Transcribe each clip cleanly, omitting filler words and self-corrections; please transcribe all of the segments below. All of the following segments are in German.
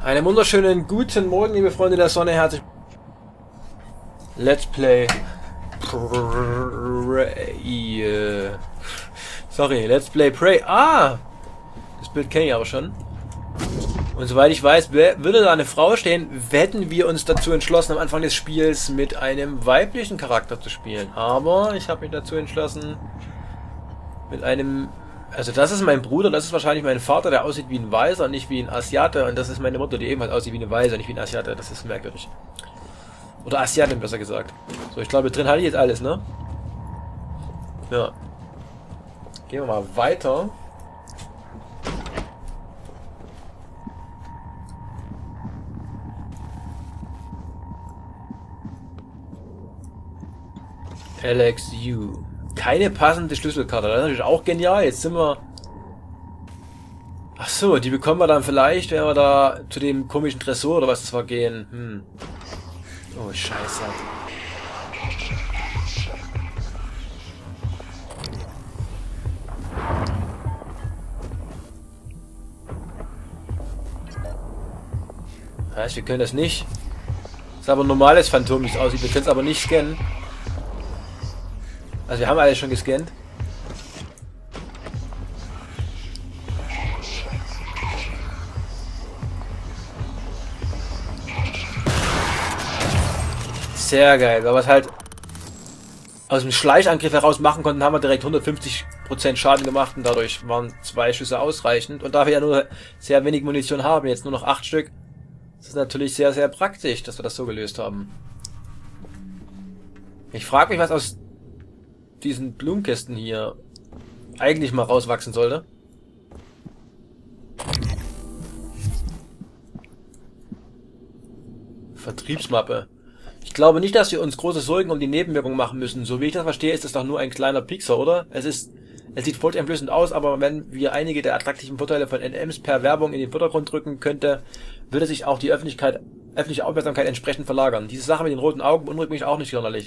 Einen wunderschönen guten Morgen, liebe Freunde der Sonne. Herzlich Let's Play Prey. Sorry, Let's Play Prey. Ah! Das Bild kenne ich aber schon. Und soweit ich weiß, würde da eine Frau stehen, hätten wir uns dazu entschlossen, am Anfang des Spiels mit einem weiblichen Charakter zu spielen. Aber ich habe mich dazu entschlossen, mit einem... Also das ist mein Bruder, das ist wahrscheinlich mein Vater, der aussieht wie ein Weißer, nicht wie ein Asiate. Und das ist meine Mutter, die ebenfalls aussieht wie eine Weiße, nicht wie ein Asiate. Das ist merkwürdig. Oder Asiatin, besser gesagt. So, ich glaube, drin hatte ich jetzt alles, ne? Ja. Gehen wir mal weiter. Alex Yu. Keine passende Schlüsselkarte. Das ist natürlich auch genial. Jetzt sind wir... Ach so, die bekommen wir dann vielleicht, wenn wir da zu dem komischen Tresor oder was das war gehen. Oh, Scheiße. Heißt, wir können das nicht. Das ist aber ein normales Phantom, wie es aussieht. Wir können es aber nicht scannen. Also wir haben alles schon gescannt. Sehr geil. Weil wir es halt aus dem Schleichangriff heraus machen konnten, haben wir direkt 150% Schaden gemacht und dadurch waren 2 Schüsse ausreichend. Und da wir ja nur sehr wenig Munition haben, jetzt nur noch 8 Stück, ist es natürlich sehr, sehr praktisch, dass wir das so gelöst haben. Ich frage mich, was aus diesen Blumenkästen hier eigentlich mal rauswachsen sollte. Vertriebsmappe. Ich glaube nicht, dass wir uns große Sorgen um die Nebenwirkungen machen müssen. So wie ich das verstehe, ist es doch nur ein kleiner Piekser, oder? Es sieht furchteinflößend aus, aber wenn wir einige der attraktiven Vorteile von NMs per Werbung in den Vordergrund drücken könnte, würde sich auch die öffentliche Aufmerksamkeit entsprechend verlagern. Diese Sache mit den roten Augen beunruhigt mich auch nicht sonderlich.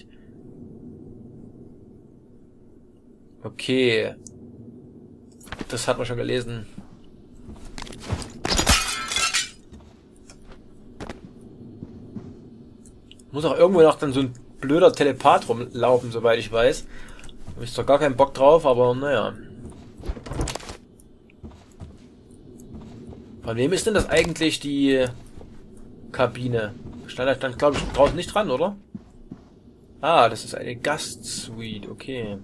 Okay. Das hat man schon gelesen. Muss auch irgendwo noch dann so ein blöder Telepath rumlaufen, soweit ich weiß. Da habe ich zwar gar keinen Bock drauf, aber naja. Von wem ist denn das eigentlich die Kabine? Stand da, glaube ich, draußen nicht dran, oder? Ah, das ist eine Gastsuite, okay.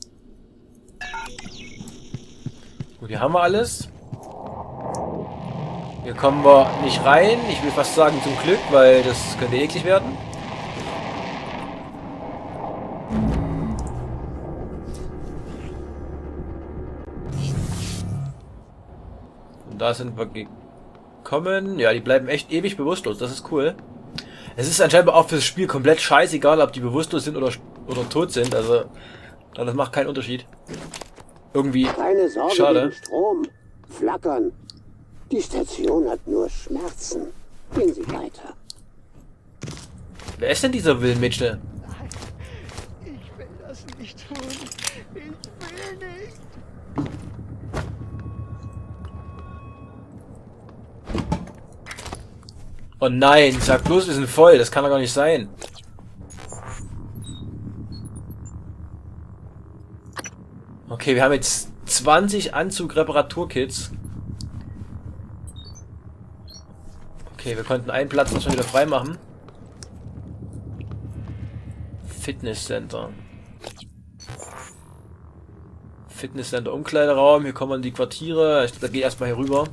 Gut, hier haben wir alles. Hier kommen wir nicht rein. Ich will fast sagen zum Glück, weil das könnte eklig werden. Und da sind wir gekommen. Ja, die bleiben echt ewig bewusstlos. Das ist cool. Es ist anscheinend auch fürs Spiel komplett scheißegal, ob die bewusstlos sind oder tot sind. Also, das macht keinen Unterschied. Irgendwie keine Sorge schade. wegen Strom. Flackern. Die Station hat nur Schmerzen. Gehen Sie weiter. Wer ist denn dieser Willenmitsche? Nein, ich will das nicht tun. Ich will nicht. Oh nein, sag bloß, wir sind voll. Das kann doch gar nicht sein. Okay, wir haben jetzt 20 Anzug-Reparaturkits. Okay, wir konnten einen Platz noch schon wieder frei machen. Fitnesscenter. Fitnesscenter, Umkleideraum. Hier kommen die Quartiere. Ich gehe erstmal hier rüber.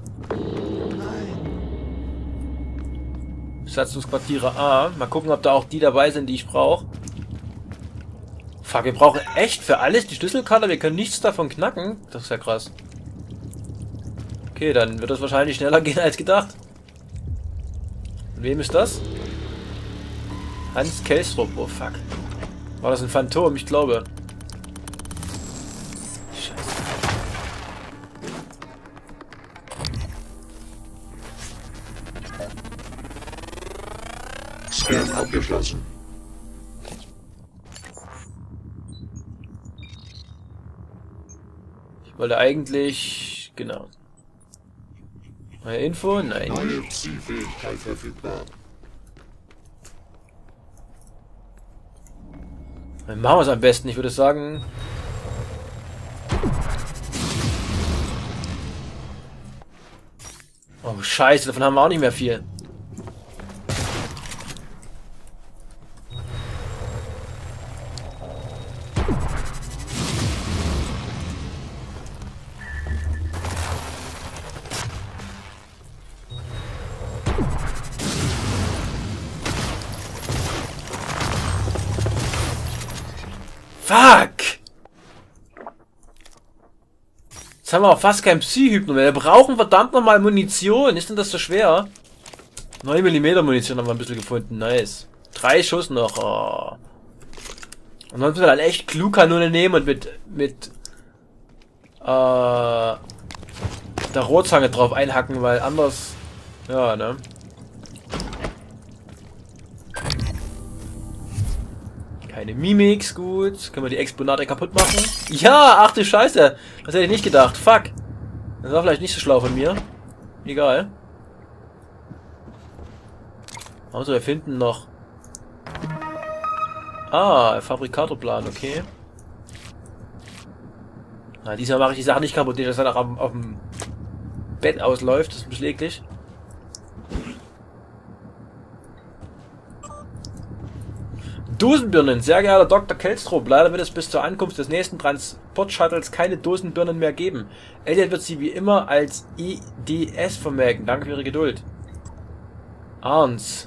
Besatzungsquartiere A. Mal gucken, ob da auch die dabei sind, die ich brauche. Fuck, wir brauchen echt für alles die Schlüsselkarte. Wir können nichts davon knacken. Das ist ja krass. Okay, dann wird das wahrscheinlich schneller gehen als gedacht. Und wem ist das? Hans Kelstrup. Oh fuck. War das ein Phantom? Ich glaube. Scheiße. Scan abgeschlossen. Ich wollte eigentlich... Genau. Neue Info? Nein. Neue Zielfähigkeit verfügbar. Dann machen wir es am besten. Ich würde sagen... Oh, scheiße. Davon haben wir auch nicht mehr viel. Fuck! Jetzt haben wir auch fast kein Psy-Hypno mehr. Wir brauchen verdammt nochmal Munition. Ist denn das so schwer? 9 mm Munition haben wir ein bisschen gefunden. Nice. 3 Schuss noch. Oh. Und dann müssen wir dann echt Klugkanone nehmen und mit der Rohrzange drauf einhacken, weil anders... Ja, ne? Keine Mimics, gut. Können wir die Exponate kaputt machen? Ja, ach du Scheiße. Das hätte ich nicht gedacht. Fuck. Das war vielleicht nicht so schlau von mir. Egal. Also wir finden noch... Ah, Fabrikatorplan, okay. Na, diesmal mache ich die Sache nicht kaputt, die das dann auch auf dem Bett ausläuft. Das ist ein bisschen eklig. Dosenbirnen, sehr geehrter Dr. Kelstrop, leider wird es bis zur Ankunft des nächsten Transportshuttles keine Dosenbirnen mehr geben. Elliot wird sie wie immer als IDS vermerken. Danke für Ihre Geduld. Arns.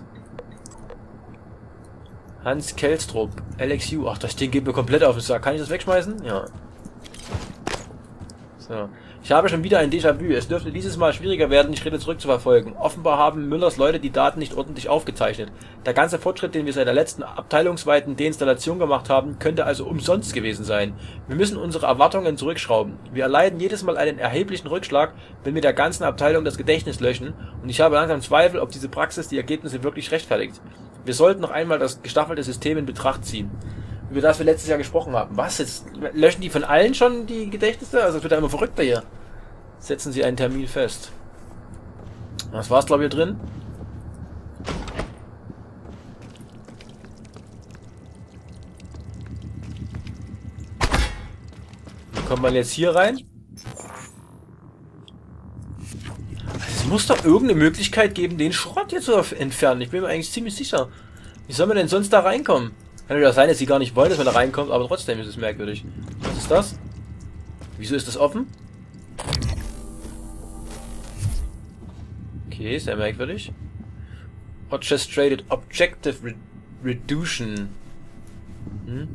Hans Kelstrop, LXU. Ach, das Ding geht mir komplett auf den Sack. Kann ich das wegschmeißen? Ja. So. Ich habe schon wieder ein Déjà-vu. Es dürfte dieses Mal schwieriger werden, die Schritte zurückzuverfolgen. Offenbar haben Müllers Leute die Daten nicht ordentlich aufgezeichnet. Der ganze Fortschritt, den wir seit der letzten abteilungsweiten Deinstallation gemacht haben, könnte also umsonst gewesen sein. Wir müssen unsere Erwartungen zurückschrauben. Wir erleiden jedes Mal einen erheblichen Rückschlag, wenn wir der ganzen Abteilung das Gedächtnis löschen, und ich habe langsam Zweifel, ob diese Praxis die Ergebnisse wirklich rechtfertigt. Wir sollten noch einmal das gestaffelte System in Betracht ziehen. Über das wir letztes Jahr gesprochen haben. Was? Jetzt löschen die von allen schon die Gedächtnisse? Also es wird ja immer verrückter hier. Setzen Sie einen Termin fest. Was war's, glaube ich, hier drin? Wie kommt man jetzt hier rein? Es muss doch irgendeine Möglichkeit geben, den Schrott hier zu entfernen. Ich bin mir eigentlich ziemlich sicher. Wie soll man denn sonst da reinkommen? Kann ja sein, dass sie gar nicht wollen, dass man da reinkommt, aber trotzdem ist es merkwürdig. Was ist das? Wieso ist das offen? Okay, sehr merkwürdig. Orchestrated Objective Reduction. Hm?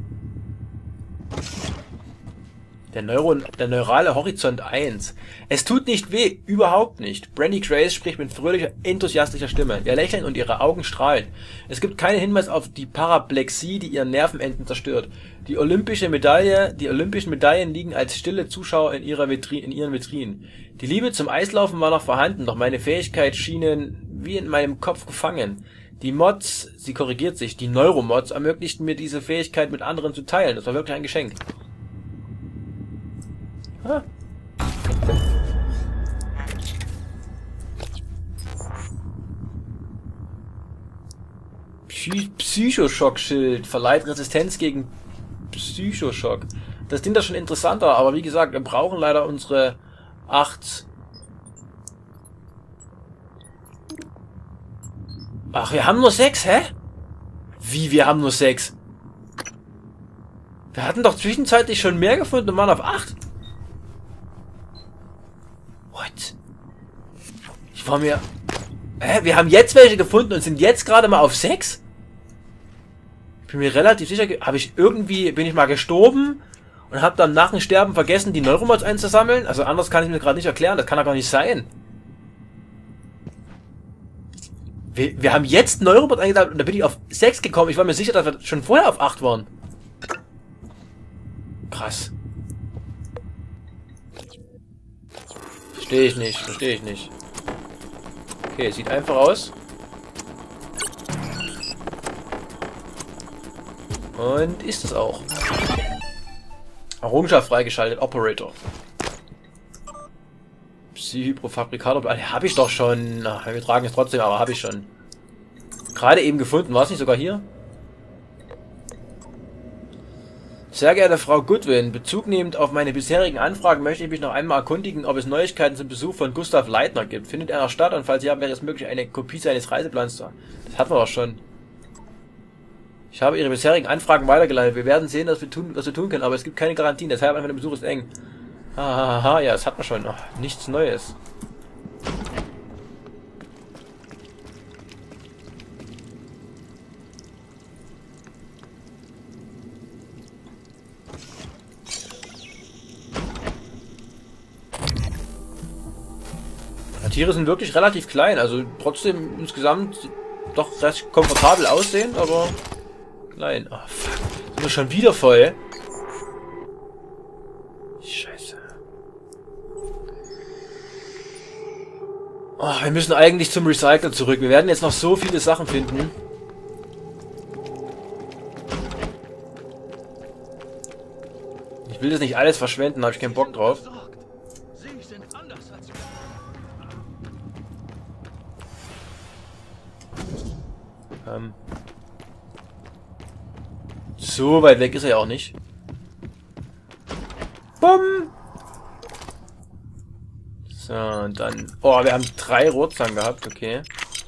Der neurale Horizont 1. Es tut nicht weh, überhaupt nicht. Brandy Grace spricht mit fröhlicher, enthusiastischer Stimme. Ihr Lächeln und ihre Augen strahlen. Es gibt keinen Hinweis auf die Paraplexie, die ihren Nervenenden zerstört. Die olympischen Medaillen liegen als stille Zuschauer in ihren Vitrinen. Die Liebe zum Eislaufen war noch vorhanden, doch meine Fähigkeiten schienen wie in meinem Kopf gefangen. Die Mods, sie korrigiert sich, die Neuromods ermöglichten mir diese Fähigkeit mit anderen zu teilen. Das war wirklich ein Geschenk. Ah. Psychoschock-Schild verleiht Resistenz gegen Psychoschock. Das klingt da schon interessanter, aber wie gesagt, wir brauchen leider unsere 8. Ach, wir haben nur 6, hä? Wie, wir haben nur 6? Wir hatten doch zwischenzeitlich schon mehr gefunden und waren auf 8. What? Ich war mir... Hä? Wir haben jetzt welche gefunden und sind jetzt gerade mal auf 6? Ich bin mir relativ sicher... bin ich mal gestorben und habe dann nach dem Sterben vergessen, die Neuromods einzusammeln? Also anders kann ich mir gerade nicht erklären. Das kann doch gar nicht sein. Wir haben jetzt Neuromods eingesammelt und da bin ich auf 6 gekommen. Ich war mir sicher, dass wir schon vorher auf 8 waren. Krass. Verstehe ich nicht, verstehe ich nicht. Okay, sieht einfach aus. Und ist es auch. Errungenschaft freigeschaltet, Operator. Hydrofabrikator. Habe ich doch schon. Ach, wir tragen es trotzdem, aber habe ich schon. Gerade eben gefunden. War es nicht sogar hier? Sehr geehrte Frau Goodwin, Bezug nehmend auf meine bisherigen Anfragen möchte ich mich noch einmal erkundigen, ob es Neuigkeiten zum Besuch von Gustav Leitner gibt. Findet er noch statt? Und falls ja, wäre es möglich, eine Kopie seines Reiseplans zu haben. Das hatten wir doch schon. Ich habe Ihre bisherigen Anfragen weitergeleitet. Wir werden sehen, was wir tun können, aber es gibt keine Garantien. Deshalb einfach der Besuch ist eng. Hahaha, ja, das hatten wir schon. Ach, nichts Neues. Die Tiere sind wirklich relativ klein, also trotzdem insgesamt doch recht komfortabel aussehen, aber klein. Oh, fuck. Sind wir schon wieder voll? Scheiße. Oh, wir müssen eigentlich zum Recycler zurück. Wir werden jetzt noch so viele Sachen finden. Ich will das nicht alles verschwenden, da habe ich keinen Bock drauf. So weit weg ist er ja auch nicht. Bumm! So, und dann... Oh, wir haben 3 Rotzangen gehabt, okay.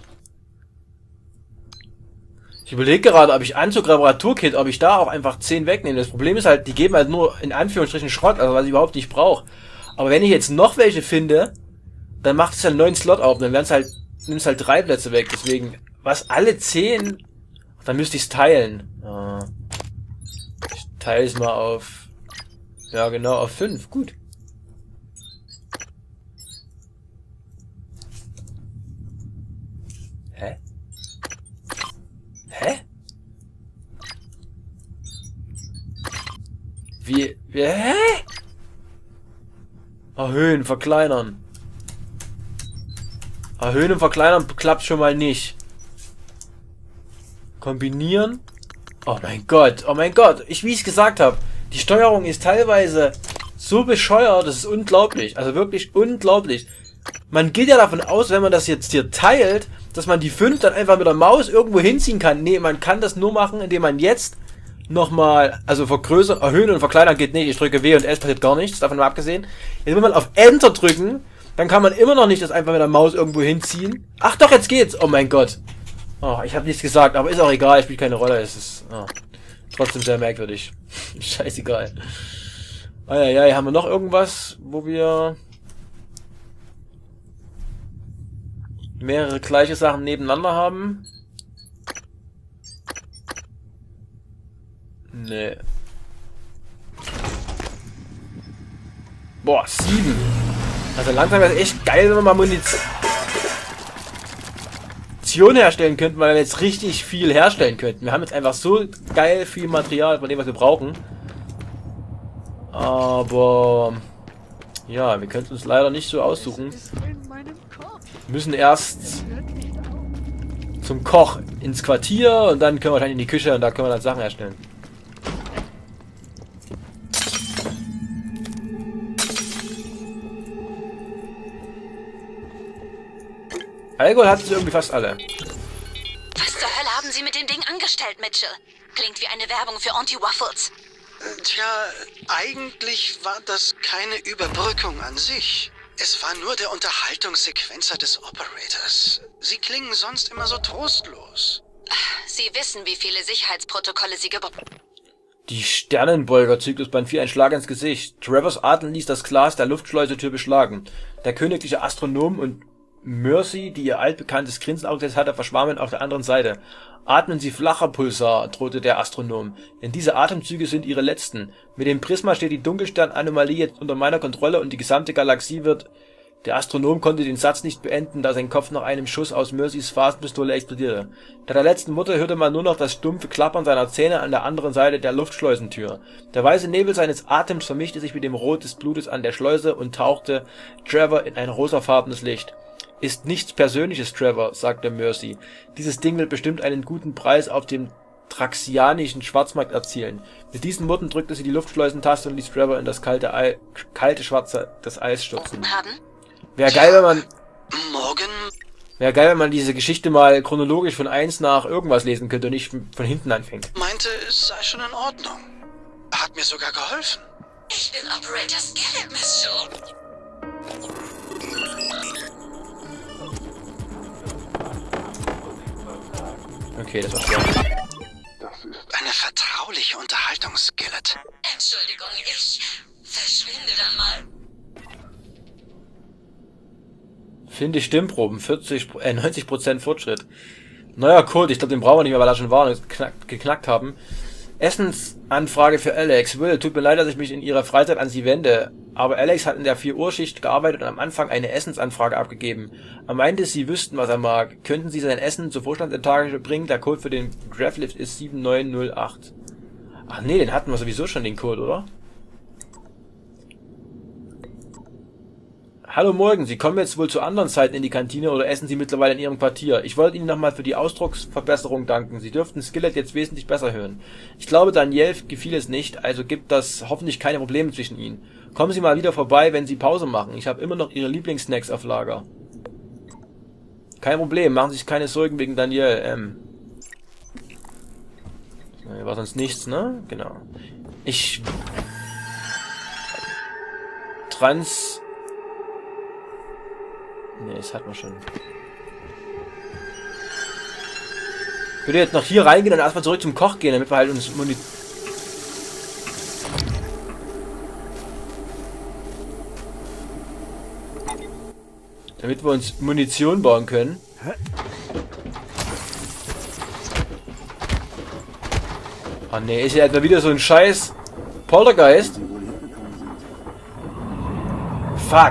Ich überlege gerade, ob ich Anzug-Reparaturkit, ob ich da auch einfach 10 wegnehme. Das Problem ist halt, die geben halt nur in Anführungsstrichen Schrott, also was ich überhaupt nicht brauche. Aber wenn ich jetzt noch welche finde, dann macht es halt einen neuen Slot auf. Dann werden es halt, nimmst halt 3 Plätze weg. Deswegen, was alle 10, dann müsste ich es teilen. Ich teile es mal auf, ja genau, auf 5. Gut. Hä? Hä? Wie, hä? Erhöhen, verkleinern. Erhöhen und verkleinern klappt schon mal nicht. Kombinieren. Oh mein Gott, oh mein Gott. Wie ich es gesagt habe, die Steuerung ist teilweise so bescheuert, das ist unglaublich. Also wirklich unglaublich. Man geht ja davon aus, wenn man das jetzt hier teilt, dass man die 5 dann einfach mit der Maus irgendwo hinziehen kann. Nee, man kann das nur machen, indem man jetzt nochmal, also vergrößern, erhöhen und verkleinern geht nicht. Ich drücke W und S, passiert gar nichts, davon mal abgesehen. Jetzt will man auf Enter drücken, dann kann man immer noch nicht das einfach mit der Maus irgendwo hinziehen. Ach doch, jetzt geht's. Oh mein Gott. Oh, ich habe nichts gesagt, aber ist auch egal, spielt keine Rolle. Es ist trotzdem sehr merkwürdig. Scheißegal. Ja, haben wir noch irgendwas, wo wir mehrere gleiche Sachen nebeneinander haben? Nee. Boah, 7. Also langsam wäre es echt geil, wenn wir mal Munition herstellen könnten, weil wir jetzt richtig viel herstellen könnten. Wir haben jetzt einfach so geil viel Material von dem, was wir brauchen. Aber ja, wir können es uns leider nicht so aussuchen. Wir müssen erst zum Koch ins Quartier und dann können wir wahrscheinlich in die Küche und da können wir dann Sachen herstellen. Alkohol hatten sie irgendwie fast alle. Was zur Hölle haben Sie mit dem Ding angestellt, Mitchell? Klingt wie eine Werbung für Anti-Waffles. Tja, eigentlich war das keine Überbrückung an sich. Es war nur der Unterhaltungssequenzer des Operators. Sie klingen sonst immer so trostlos. Sie wissen, wie viele Sicherheitsprotokolle Sie Die Sternenbeuger-Zyklus Band 4, ein Schlag ins Gesicht. Travers Atem ließ das Glas der Luftschleusetür beschlagen. Der königliche Astronom und Mercy, die ihr altbekanntes Grinsen aufgesetzt hatte, verschwammen auf der anderen Seite. Atmen Sie flacher, Pulsar, drohte der Astronom, denn diese Atemzüge sind Ihre letzten. Mit dem Prisma steht die Dunkelstern-Anomalie jetzt unter meiner Kontrolle und die gesamte Galaxie wird... Der Astronom konnte den Satz nicht beenden, da sein Kopf nach einem Schuss aus Mercys Phasenpistole explodierte. Bei der letzten Mutter hörte man nur noch das stumpfe Klappern seiner Zähne an der anderen Seite der Luftschleusentür. Der weiße Nebel seines Atems vermischte sich mit dem Rot des Blutes an der Schleuse und tauchte Trevor in ein rosafarbenes Licht. Ist nichts Persönliches, Trevor, sagte Mercy. Dieses Ding wird bestimmt einen guten Preis auf dem traxianischen Schwarzmarkt erzielen. Mit diesen Worten drückte sie die Luftschleusentaste und ließ Trevor in das kalte Schwarze des Eis stürzen. Wäre geil, wenn man... Morgen? Wäre geil, wenn man diese Geschichte mal chronologisch von 1 nach irgendwas lesen könnte und nicht von hinten anfängt. Meinte, es sei schon in Ordnung. Hat mir sogar geholfen. Ich bin Operator Skillet, Miss Shaw. Okay, das war schwer. Eine vertrauliche Unterhaltung, Skillet. Entschuldigung, ich verschwinde dann mal. Finde ich Stimmproben, 90% Fortschritt. Neuer Code, ich glaube, den brauchen wir nicht mehr, weil er schon war und geknackt haben. Essensanfrage für Alex. Will, tut mir leid, dass ich mich in ihrer Freizeit an sie wende, aber Alex hat in der 4-Uhr-Schicht gearbeitet und am Anfang eine Essensanfrage abgegeben. Er meinte, sie wüssten, was er mag. Könnten sie sein Essen zur Vorstandsetage bringen? Der Code für den Graflift ist 7908. Ach nee, den hatten wir sowieso schon, den Code, oder? Hallo Morgen, Sie kommen jetzt wohl zu anderen Zeiten in die Kantine oder essen Sie mittlerweile in Ihrem Quartier? Ich wollte Ihnen nochmal für die Ausdrucksverbesserung danken. Sie dürften Skillet jetzt wesentlich besser hören. Ich glaube, Danielle gefiel es nicht, also gibt das hoffentlich keine Probleme zwischen Ihnen. Kommen Sie mal wieder vorbei, wenn Sie Pause machen. Ich habe immer noch Ihre Lieblingssnacks auf Lager. Kein Problem, machen Sie sich keine Sorgen wegen Danielle. War sonst nichts, ne? Genau. Ne, das hat man schon. Ich würde jetzt noch hier reingehen und erstmal zurück zum Koch gehen, damit wir halt uns Munition bauen können. Ah ne, ist ja etwa wieder so ein scheiß Poltergeist. Fuck.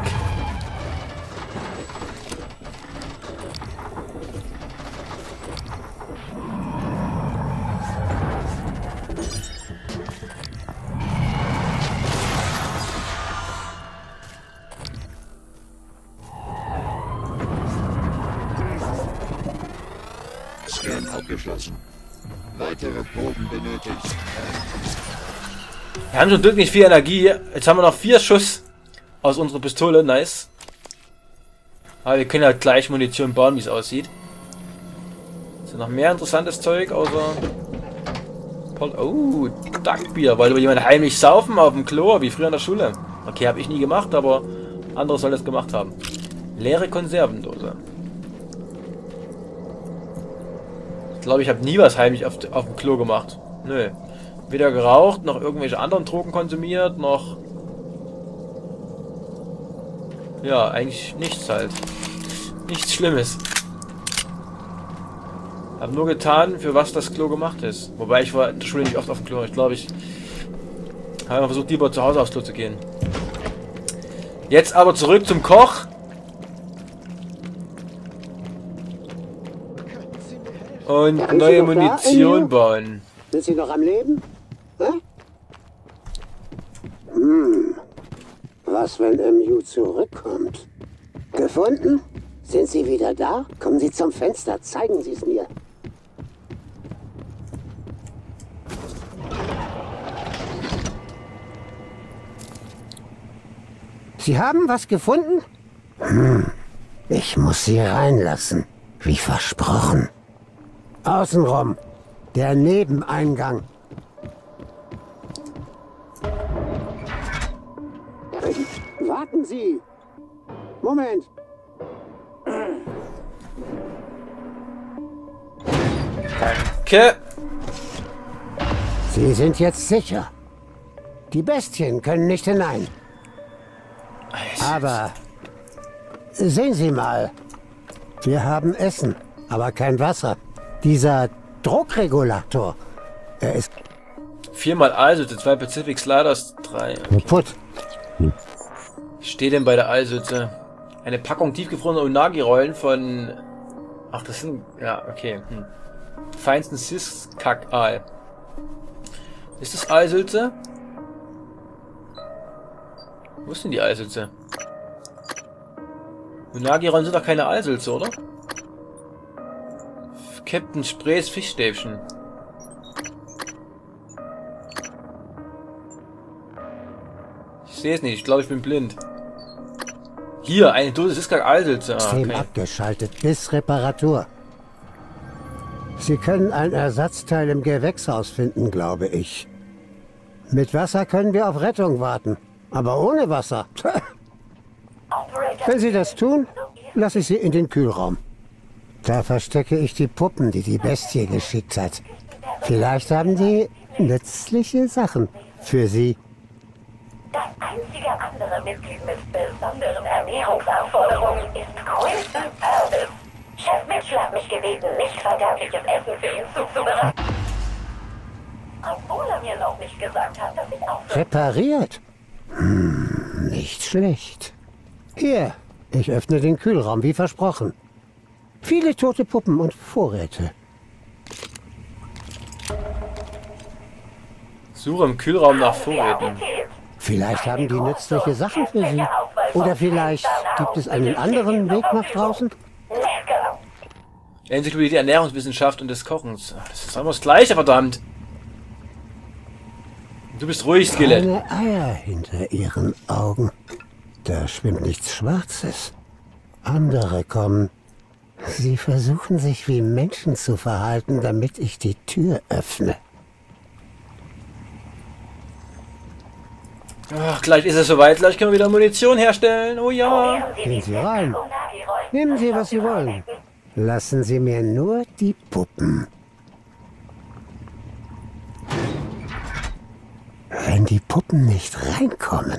Scan abgeschlossen. Weitere Proben benötigt. Wir haben schon wirklich viel Energie. Jetzt haben wir noch 4 Schuss aus unserer Pistole. Nice. Aber wir können halt gleich Munition bauen, wie es aussieht. Ist noch mehr interessantes Zeug, außer... Oh, Duckbier. Wollte jemand heimlich saufen auf dem Klo, wie früher in der Schule. Okay, habe ich nie gemacht, aber andere sollen das gemacht haben. Leere Konservendose. Ich glaube, ich habe nie was heimlich auf dem Klo gemacht. Nö. Weder geraucht, noch irgendwelche anderen Drogen konsumiert, noch... Ja, eigentlich nichts halt. Nichts Schlimmes. Hab nur getan, für was das Klo gemacht ist. Wobei ich war in der Schule nicht oft auf dem Klo. Ich glaube, ich habe mal versucht, lieber zu Hause aufs Klo zu gehen. Jetzt aber zurück zum Koch. Und neue Munition bauen. Sind Sie noch am Leben? Hä? Was, wenn MU zurückkommt? Gefunden? Sind Sie wieder da? Kommen Sie zum Fenster, zeigen Sie es mir. Sie haben was gefunden? Ich muss Sie reinlassen, wie versprochen. Außenrum, der Nebeneingang. Warten Sie! Moment! Danke. Sie sind jetzt sicher. Die Bestien können nicht hinein. Aber sehen Sie mal. Wir haben Essen, aber kein Wasser. Dieser Druckregulator, er ist 4 mal Eisütze, 2 Pacific Sliders, 3. kaputt. Was steht denn bei der Eisütze? Eine Packung tiefgefrorener Unagi-Rollen von... Ach, das sind... Ja, okay. Feinsten Sis-Kack-Aal. Ist das Eisütze? Wo ist denn die Eisütze? Unagi-Rollen sind doch keine Eisütze, oder? Captain Sprays Fischstäbchen. Ich sehe es nicht. Ich glaube, ich bin blind. Hier, eine Dose Siskak-Alsitze. System abgeschaltet bis Reparatur. Sie können ein Ersatzteil im Gewächshaus finden, glaube ich. Mit Wasser können wir auf Rettung warten. Aber ohne Wasser. Wenn Sie das tun, lasse ich Sie in den Kühlraum. Da verstecke ich die Puppen, die die Bestie geschickt hat. Vielleicht haben die nützliche Sachen für Sie. Das einzige andere Mitglied mit besonderen Ernährungsanforderungen ist Quinton Purvis. Chef Mitchell hat mich gebeten, nicht verderbliches Essen für ihn zuzubereiten. Obwohl er mir noch nicht gesagt hat, dass ich auch... Repariert? Nicht schlecht. Hier, ich öffne den Kühlraum, wie versprochen. Viele tote Puppen und Vorräte. Suche im Kühlraum nach Vorräten. Vielleicht haben die nützliche Sachen für Sie. Oder vielleicht gibt es einen anderen Weg nach draußen? Enzyklopädie der Ernährungswissenschaft und des Kochens. Das ist immer das Gleiche, verdammt. Du bist ruhig, Skelett. Keine Eier hinter Ihren Augen. Da schwimmt nichts Schwarzes. Andere kommen. Sie versuchen sich wie Menschen zu verhalten, damit ich die Tür öffne. Ach, gleich ist es soweit. Gleich können wir wieder Munition herstellen. Oh ja. Gehen Sie rein. Nehmen Sie, was Sie wollen. Lassen Sie mir nur die Puppen. Wenn die Puppen nicht reinkommen,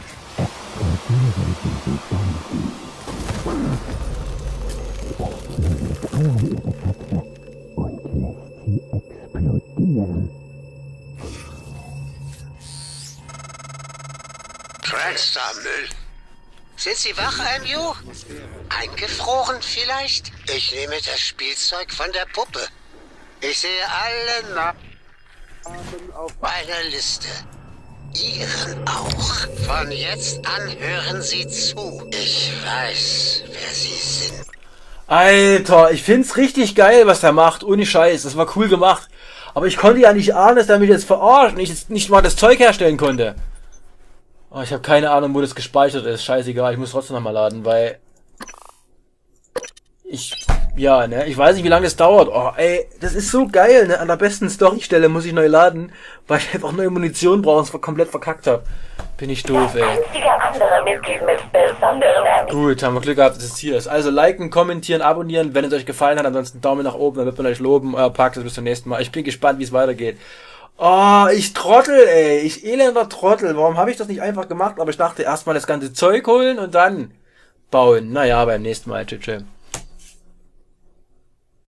explodieren. Trackstar-Müll. Sind Sie wach, Anju? Eingefroren vielleicht? Ich nehme das Spielzeug von der Puppe. Ich sehe alle Namen auf meiner Liste. Ihren auch. Von jetzt an hören Sie zu. Ich weiß, wer Sie sind. Alter, ich find's richtig geil, was der macht. Ohne Scheiß. Das war cool gemacht. Aber ich konnte ja nicht ahnen, dass der mich jetzt verarscht und ich jetzt nicht mal das Zeug herstellen konnte. Oh, ich habe keine Ahnung, wo das gespeichert ist. Scheißegal, ich muss trotzdem nochmal laden, weil... Ja, ne? Ich weiß nicht, wie lange das dauert. Oh, ey, das ist so geil, ne? An der besten Storystelle muss ich neu laden, weil ich einfach neue Munition brauche und es komplett verkackt habe. Bin ich doof, ey. Gut, haben wir Glück gehabt, dass es hier ist. Also liken, kommentieren, abonnieren, wenn es euch gefallen hat. Ansonsten Daumen nach oben, dann wird man euch loben. Euer Park, bis zum nächsten Mal. Ich bin gespannt, wie es weitergeht. Oh, ich Trottel, ey. Ich elender Trottel. Warum habe ich das nicht einfach gemacht? Aber ich dachte erstmal das ganze Zeug holen und dann bauen. Naja, beim nächsten Mal. Tschüss.